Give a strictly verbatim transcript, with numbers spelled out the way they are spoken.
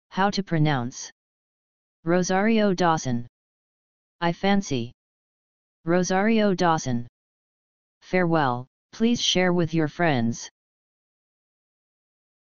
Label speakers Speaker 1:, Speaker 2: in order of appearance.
Speaker 1: How to pronounce. Rosario Dawson. I fancy. Rosario Dawson. Farewell, please share with your friends.